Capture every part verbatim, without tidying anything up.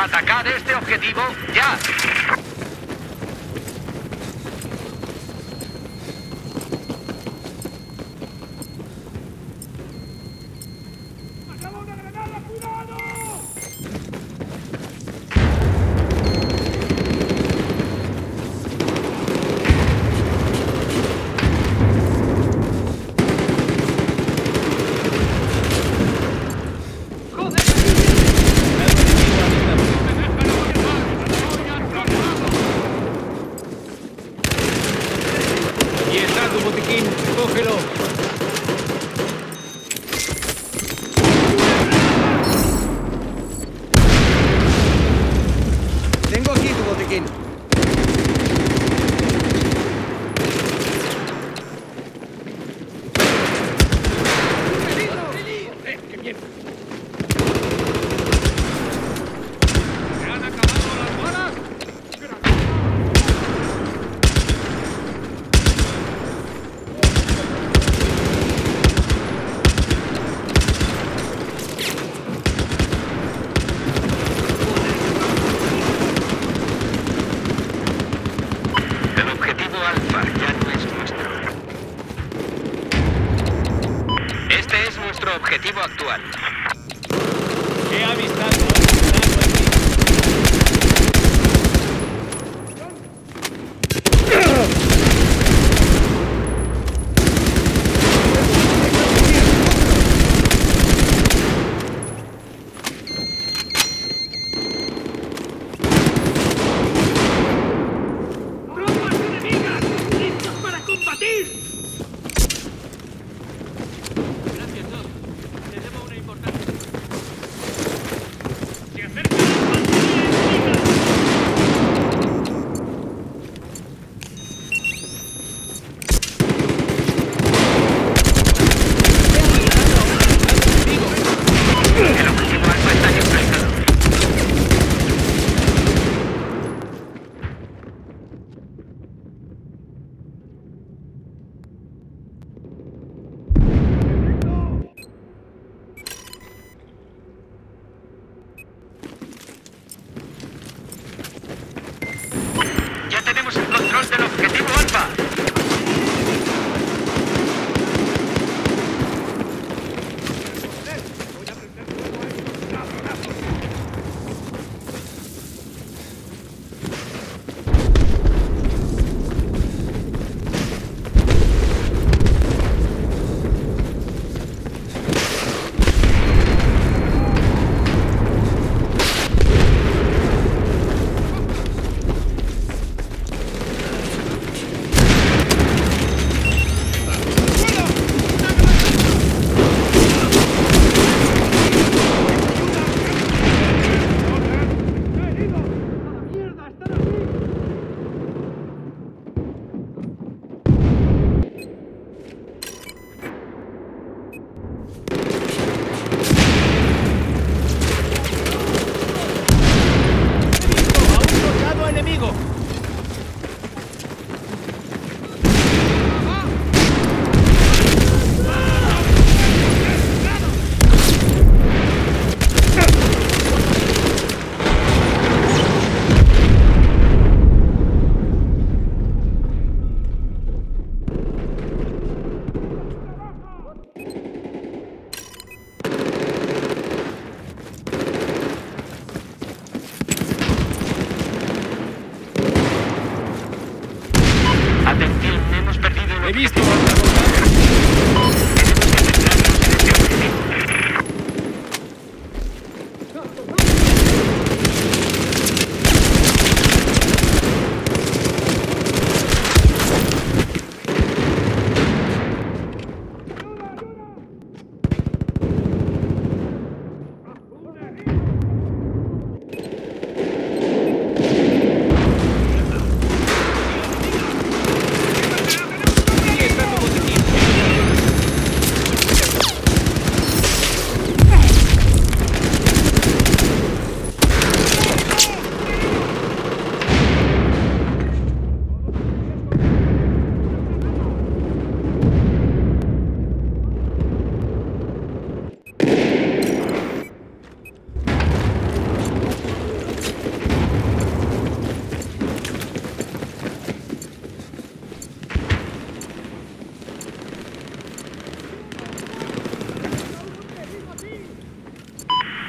Atacad este objetivo ya. Objetivo actual. He avistado. ¡Tropas enemigas! ¡Listos para combatir! Gracias, Doc. Te debo una importante. ¡Se acerca la infantería enemiga! El objetivo alfa está neutralizado. Ya tenemos el control del objetivo alfa. Atención, hemos perdido el He visto. ¡Aquí está tu botiquín!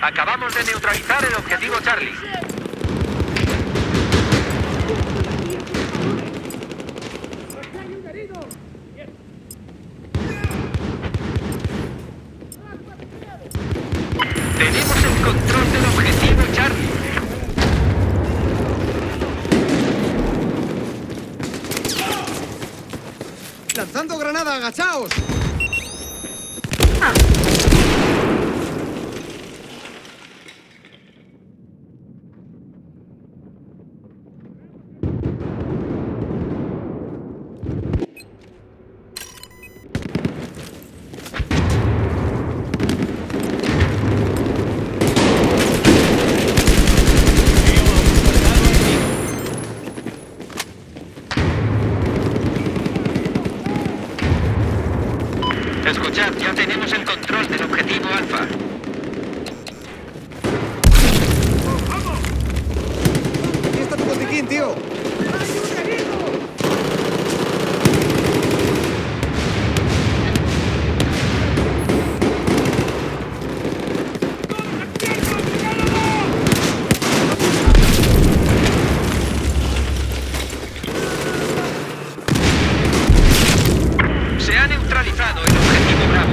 Acabamos de neutralizar el objetivo Charlie. Tenemos el control del objetivo Charlie. ¡Lanzando granada! ¡Agachaos! Escuchad, ya tenemos el control del objetivo Alfa. Aquí está tu botiquín, tío. Se ha neutralizado el objetivo Bravo.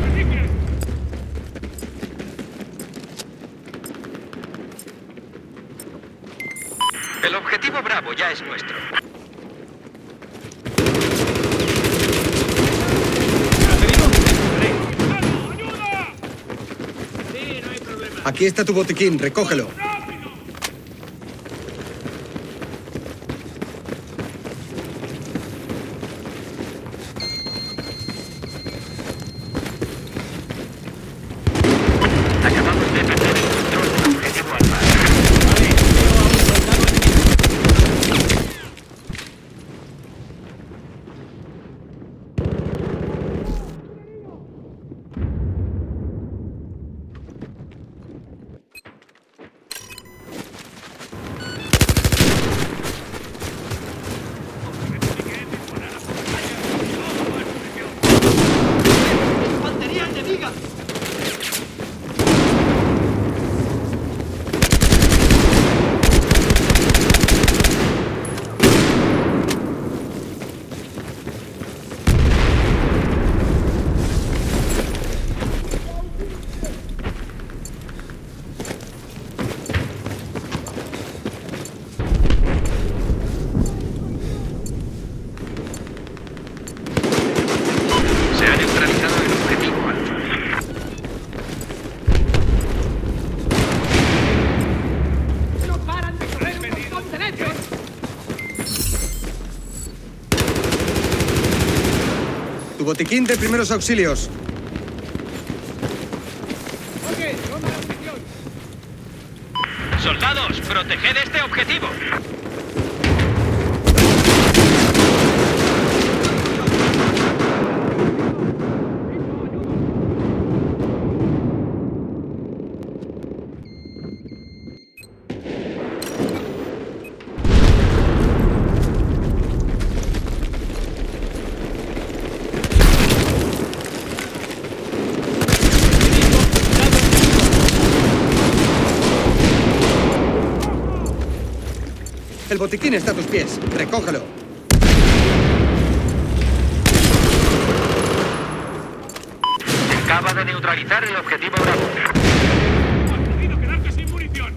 El objetivo Bravo ya es nuestro. Sí, no hay problema. Aquí está tu botiquín, recógelo. Acabamos de perder el control del objetivo Alfa. Vale, veo a un soldado enemigo. ¡Infantería enemiga! Se ha neutralizado el objetivo Alfa. ¡No paran de correr un montón de leches! Tu botiquín de primeros auxilios. Oye, toma la posición. Soldados, proteged este objetivo. El botiquín está a tus pies. Recógelo. Acaba de neutralizar el objetivo Bravo. ¡Has podido quedarte sin munición!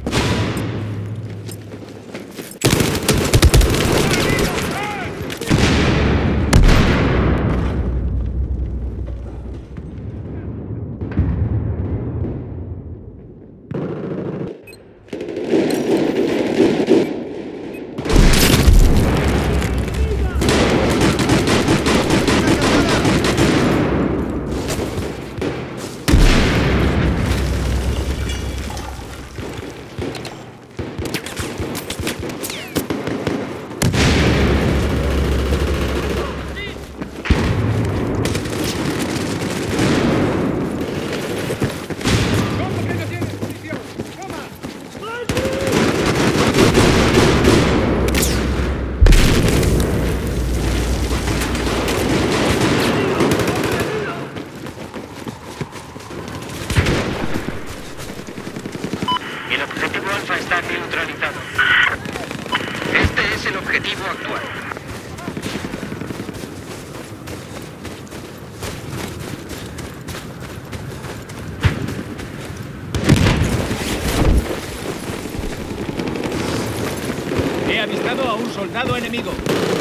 Localizado a un soldado enemigo.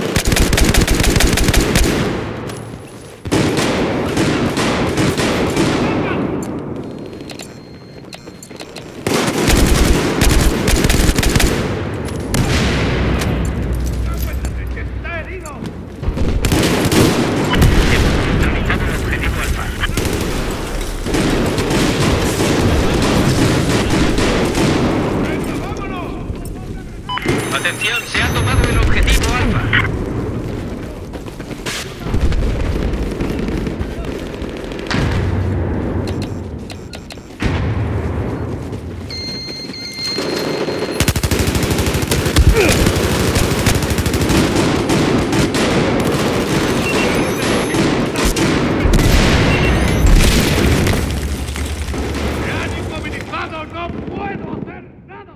¡Está herido! Neutralizado el objetivo Alfa. ¡Venga, vámonos! Atención, se ha tomado el objetivo Alfa. ¡Me han inmovilizado! ¡No puedo hacer nada!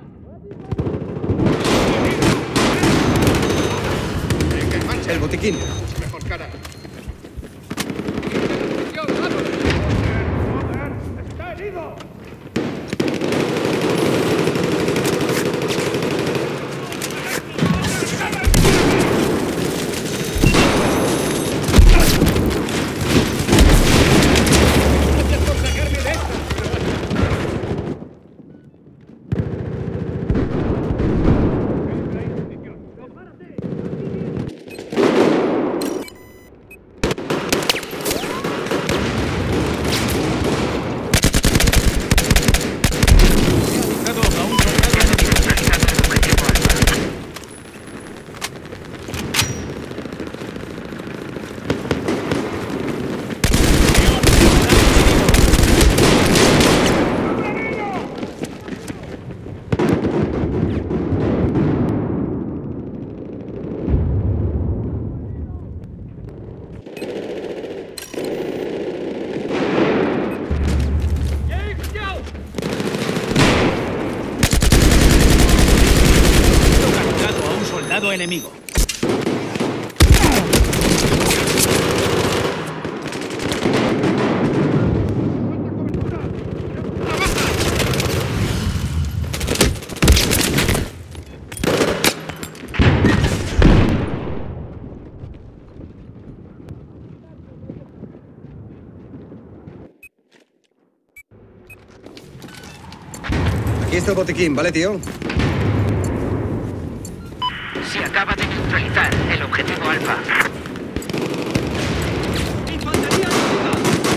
Venga, en marcha. El botiquín. Mejor cara. ¡Está herido! Localizado a un soldado enemigo. Neutralizado el objetivo Alfa. Localizado a un soldado enemigo. Aquí está el botiquín, ¿vale, tío? Se acaba de neutralizar el objetivo Alfa. ¡Infantería enemiga!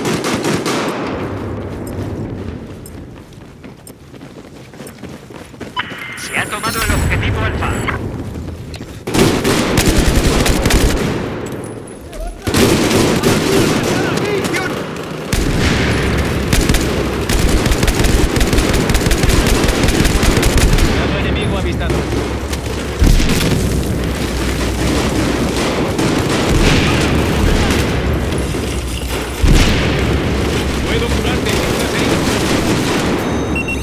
Se ha tomado el objetivo Alfa. Soldado enemigo avistado. Puedo curarte si estás herido.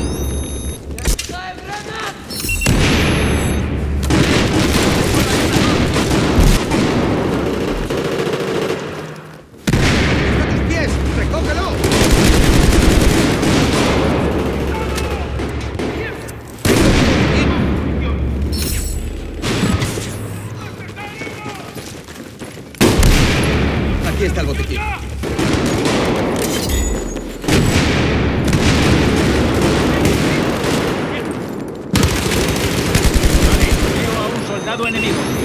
¡Está a tus pies! ¡Recógelo! Aquí está el botiquín. Veo a un soldado enemigo.